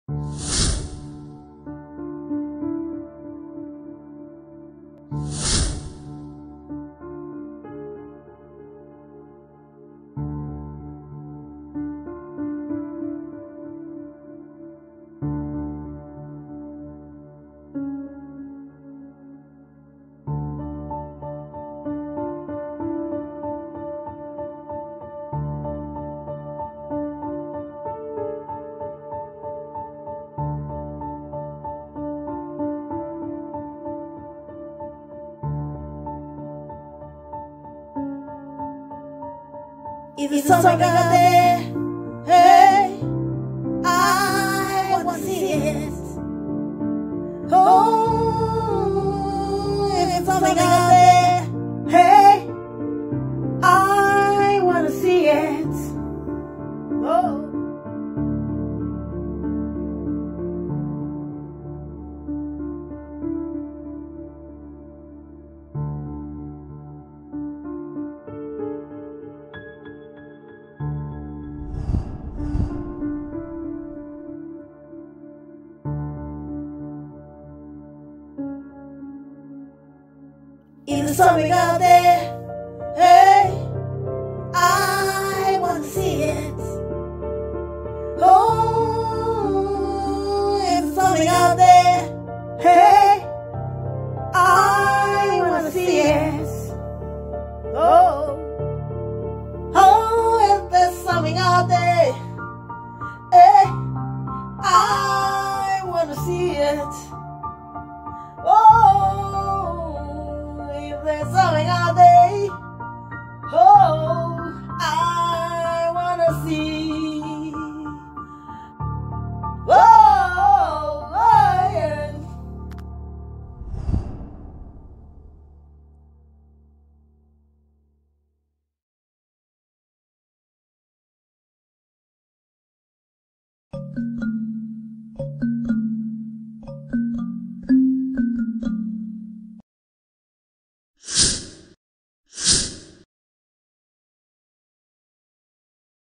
Is the something out there? Hey, I want to see it. Oh, if it's something out there, hey, I want to see it. Oh. Is there something out there? Hey, I want to see it. Oh, is there something out there? Hey, I want to see it. Oh, is there something out there? Hey, I want to see it.